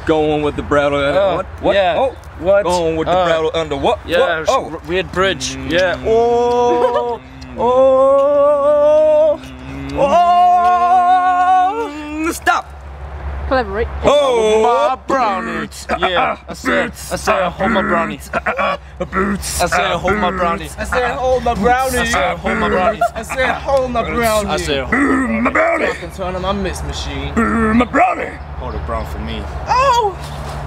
Going with the brattle under what? Yeah. Oh, what? Going with the brattle under what? Yeah. What? Oh, weird bridge. Yeah. Oh. Oh. Oh. Stop. Collaborate. Oh, my brownies. Yeah. I said hold my brownies. Boots. I said hold my brownies. I said hold my brownies. I said hold my brownies. I said hold my brownies. I said My brownie. Fucking turn on my miss machine. My brownie. hold a brown for me. Oh.